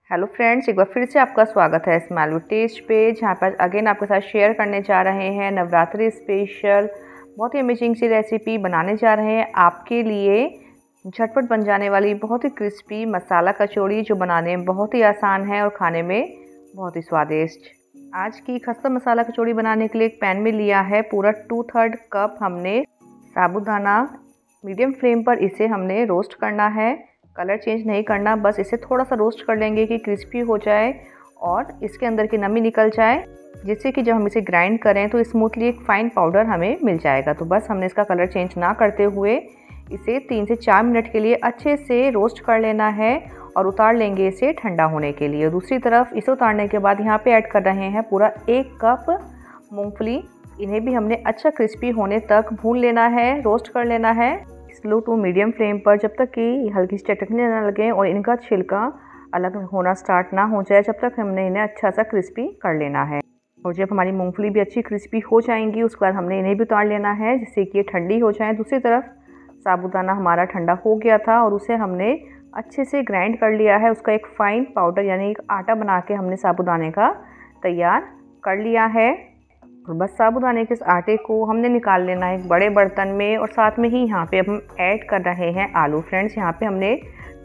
Hello friends, एक बार फिर से आपका स्वागत है स्माइल विद टेस्ट पे, जहाँ पर अगेन आपके साथ शेयर करने जा रहे हैं नवरात्रि स्पेशल बहुत ही अमेजिंग सी रेसिपी बनाने जा रहे हैं आपके लिए। झटपट बन जाने वाली बहुत ही क्रिस्पी मसाला कचौड़ी जो बनाने में बहुत ही आसान है और खाने में बहुत ही स्वादिष्ट। आज की खस्ता मसाला कचौड़ी बनाने के लिए एक पैन में लिया है पूरा 2/3 कप हमने साबूदाना। मीडियम फ्लेम पर इसे हमने रोस्ट करना है, कलर चेंज नहीं करना, बस इसे थोड़ा सा रोस्ट कर लेंगे कि क्रिस्पी हो जाए और इसके अंदर की नमी निकल जाए, जिससे कि जब हम इसे ग्राइंड करें तो स्मूथली एक फ़ाइन पाउडर हमें मिल जाएगा। तो बस हमने इसका कलर चेंज ना करते हुए इसे 3 से 4 मिनट के लिए अच्छे से रोस्ट कर लेना है और उतार लेंगे इसे ठंडा होने के लिए। दूसरी तरफ इसे उतारने के बाद यहाँ पे ऐड कर रहे हैं पूरा 1 कप मूंगफली। इन्हें भी हमने अच्छा क्रिस्पी होने तक भून लेना है, रोस्ट कर लेना है स्लो टू मीडियम फ्लेम पर, जब तक कि हल्की सी चटकने ना लगे और इनका छिलका अलग होना स्टार्ट ना हो जाए, जब तक हमने इन्हें अच्छा सा क्रिस्पी कर लेना है। और जब हमारी मूंगफली भी अच्छी क्रिस्पी हो जाएंगी उसके बाद हमने इन्हें भी उतार लेना है, जिससे कि ये ठंडी हो जाए। दूसरी तरफ साबूदाना हमारा ठंडा हो गया था और उसे हमने अच्छे से ग्राइंड कर लिया है। उसका एक फ़ाइन पाउडर यानी एक आटा बना के हमने साबूदाने का तैयार कर लिया है। और बस साबूदाने के इस आटे को हमने निकाल लेना है एक बड़े बर्तन में, और साथ में ही यहाँ पे हम ऐड कर रहे हैं आलू। फ्रेंड्स, यहाँ पे हमने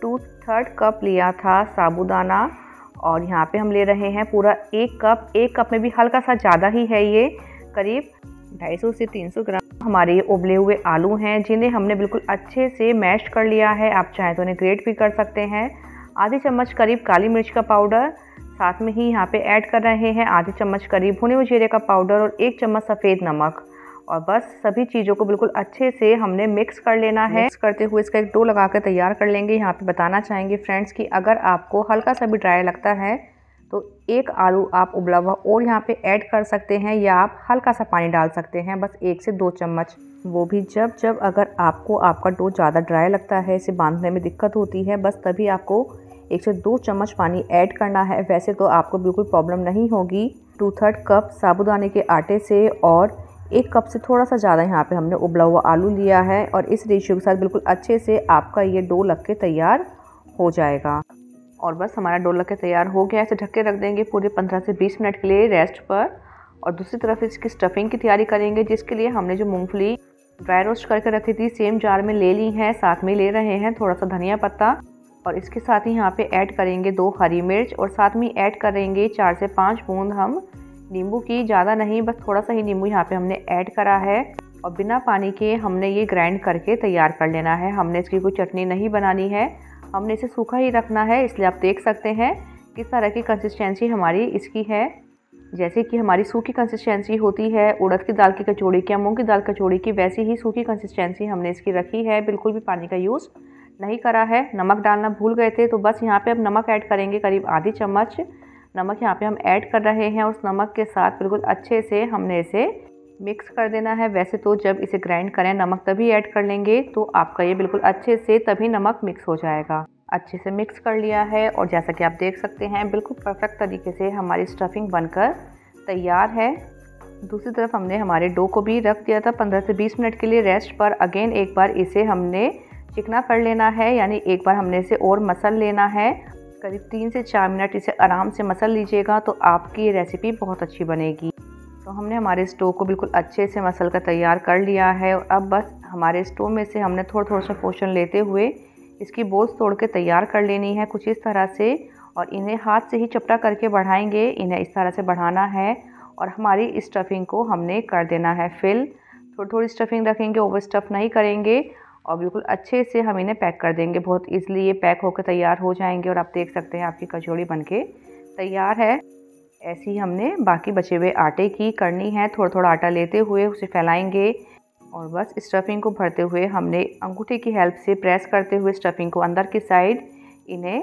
2/3 कप लिया था साबूदाना और यहाँ पे हम ले रहे हैं पूरा 1 कप। 1 कप में भी हल्का सा ज़्यादा ही है, ये करीब 250 से 300 ग्राम हमारे ये उबले हुए आलू हैं, जिन्हें हमने बिल्कुल अच्छे से मैश कर लिया है। आप चाहें तो उन्हें ग्रेट भी कर सकते हैं। आधी चम्मच करीब काली मिर्च का पाउडर, साथ में ही यहाँ पे ऐड कर रहे हैं आधी चम्मच करीब भुने हुए जीरे का पाउडर और 1 चम्मच सफ़ेद नमक। और बस सभी चीज़ों को बिल्कुल अच्छे से हमने मिक्स कर लेना है। मिक्स करते हुए इसका एक डो लगा कर तैयार कर लेंगे। यहाँ पे बताना चाहेंगे फ्रेंड्स कि अगर आपको हल्का सा भी ड्राई लगता है तो 1 आलू आप उबला हुआ और यहाँ पे ऐड कर सकते हैं, या आप हल्का सा पानी डाल सकते हैं, बस 1 से 2 चम्मच। वो भी जब अगर आपको आपका डो ज़्यादा ड्राई लगता है, इसे बांधने में दिक्कत होती है, बस तभी आपको 1 से 2 चम्मच पानी ऐड करना है। वैसे तो आपको बिल्कुल प्रॉब्लम नहीं होगी। 2/3 कप साबूदाने के आटे से और 1 कप से थोड़ा सा ज़्यादा यहाँ पे हमने उबला हुआ आलू लिया है, और इस रेशियो के साथ बिल्कुल अच्छे से आपका ये डो लग के तैयार हो जाएगा। और बस हमारा डो लग के तैयार हो गया है। इसे ढक के रख देंगे पूरे 15 से 20 मिनट के लिए रेस्ट पर। और दूसरी तरफ इसकी स्टफिंग की तैयारी करेंगे, जिसके लिए हमने जो मूँगफली ड्राई रोस्ट करके रखी थी सेम जार में ले ली है। साथ में ले रहे हैं थोड़ा सा धनिया पत्ता, और इसके साथ ही यहाँ पे ऐड करेंगे 2 हरी मिर्च, और साथ में ऐड करेंगे 4 से 5 बूंद हम नींबू की, ज़्यादा नहीं, बस थोड़ा सा ही नींबू यहाँ पे हमने ऐड करा है। और बिना पानी के हमने ये ग्राइंड करके तैयार कर लेना है। हमने इसकी कोई चटनी नहीं बनानी है, हमने इसे सूखा ही रखना है। इसलिए आप देख सकते हैं किस तरह की कंसिस्टेंसी हमारी इसकी है। जैसे कि हमारी सूखी कंसिस्टेंसी होती है उड़द की दाल की कचौड़ी की या मूँग की दाल कचौड़ी की, वैसी ही सूखी कंसिस्टेंसी हमने इसकी रखी है। बिल्कुल भी पानी का यूज़ नहीं करा है। नमक डालना भूल गए थे, तो बस यहाँ पे अब नमक ऐड करेंगे करीब आधी चम्मच नमक यहाँ पे हम ऐड कर रहे हैं। उस नमक के साथ बिल्कुल अच्छे से हमने इसे मिक्स कर देना है। वैसे तो जब इसे ग्राइंड करें नमक तभी ऐड कर लेंगे, तो आपका ये बिल्कुल अच्छे से तभी नमक मिक्स हो जाएगा। अच्छे से मिक्स कर लिया है, और जैसा कि आप देख सकते हैं बिल्कुल परफेक्ट तरीके से हमारी स्टफिंग बनकर तैयार है। दूसरी तरफ हमने हमारे डो को भी रख दिया था 15 से 20 मिनट के लिए रेस्ट पर। अगेन एक बार इसे हमने चिकना कर लेना है, यानी एक बार हमने इसे और मसल लेना है। करीब 3 से 4 मिनट इसे आराम से मसल लीजिएगा, तो आपकी ये रेसिपी बहुत अच्छी बनेगी। तो हमने हमारे स्टोव को बिल्कुल अच्छे से मसल कर तैयार कर लिया है। और अब बस हमारे स्टोव में से हमने थोड़ा सा पोर्शन लेते हुए इसकी बोल्स तोड़ के तैयार कर लेनी है कुछ इस तरह से, और इन्हें हाथ से ही चपटा करके बढ़ाएंगे। इन्हें इस तरह से बढ़ाना है और हमारी स्टफिंग को हमने कर देना है फिल। थोड़ी स्टफिंग रखेंगे, ओवर स्टफ़ नहीं करेंगे, और बिल्कुल अच्छे से हम इन्हें पैक कर देंगे। बहुत ईजिली ये पैक होकर तैयार हो जाएंगे, और आप देख सकते हैं आपकी कचौड़ी बनके तैयार है। ऐसे ही हमने बाकी बचे हुए आटे की करनी है। थोड़ा आटा लेते हुए उसे फैलाएंगे, और बस स्टफिंग को भरते हुए हमने अंगूठे की हेल्प से प्रेस करते हुए स्टफिंग को अंदर की साइड इन्हें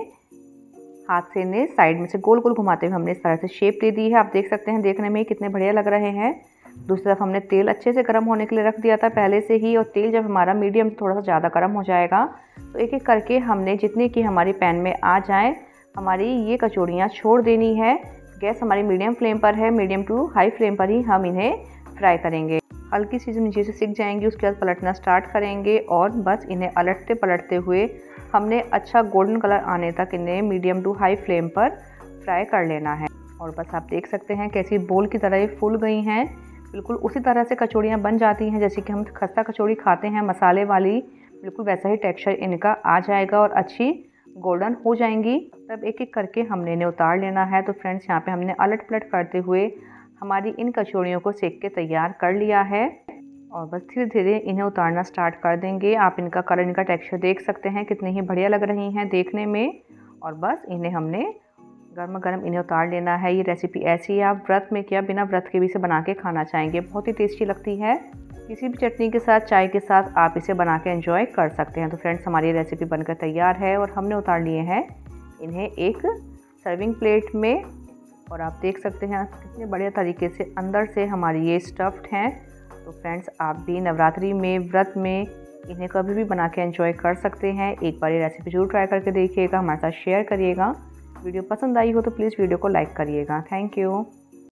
हाथ से इन्हें साइड में से गोल गोल घुमाते हुए हमने इस तरह से शेप दे दी है। आप देख सकते हैं देखने में कितने बढ़िया लग रहे हैं। दूसरी तरफ हमने तेल अच्छे से गर्म होने के लिए रख दिया था पहले से ही, और तेल जब हमारा मीडियम थोड़ा सा ज़्यादा गर्म हो जाएगा तो एक एक करके हमने जितनी कि हमारी पैन में आ जाए हमारी ये कचौड़ियाँ छोड़ देनी है। गैस हमारी मीडियम फ्लेम पर है, मीडियम टू हाई फ्लेम पर ही हम इन्हें फ्राई करेंगे। हल्की सी नीचे से सिक जाएंगी उसके बाद पलटना स्टार्ट करेंगे, और बस इन्हें अलटते पलटते हुए हमने अच्छा गोल्डन कलर आने तक इन्हें मीडियम टू हाई फ्लेम पर फ्राई कर लेना है। और बस आप देख सकते हैं कैसी बोल की तरह ये फूल गई हैं। बिल्कुल उसी तरह से कचौड़ियाँ बन जाती हैं जैसे कि हम खस्ता कचौड़ी खाते हैं मसाले वाली, बिल्कुल वैसा ही टेक्सचर इनका आ जाएगा और अच्छी गोल्डन हो जाएंगी। तब एक एक करके हमने इन्हें उतार लेना है। तो फ्रेंड्स यहाँ पे हमने अलट पलट करते हुए हमारी इन कचौड़ियों को सेक के तैयार कर लिया है और बस धीरे धीरे इन्हें उतारना स्टार्ट कर देंगे। आप इनका कलर, इनका टेक्सचर देख सकते हैं कितनी ही बढ़िया लग रही हैं देखने में। और बस इन्हें हमने गर्मा गर्म इन्हें उतार लेना है। ये रेसिपी ऐसी आप व्रत में क्या बिना व्रत के भी इसे बना के खाना चाहेंगे, बहुत ही टेस्टी लगती है। किसी भी चटनी के साथ, चाय के साथ आप इसे बना के एंजॉय कर सकते हैं। तो फ्रेंड्स हमारी रेसिपी बनकर तैयार है और हमने उतार लिए हैं इन्हें एक सर्विंग प्लेट में। और आप देख सकते हैं कितने बढ़िया तरीके से अंदर से हमारी ये स्टफ्ड हैं। तो फ्रेंड्स आप भी नवरात्रि में, व्रत में इन्हें कभी भी बना के एंजॉय कर सकते हैं। एक बार ये रेसिपी जरूर ट्राई करके देखिएगा, हमारे साथ शेयर करिएगा। वीडियो पसंद आई हो तो प्लीज़ वीडियो को लाइक करिएगा। Thank you.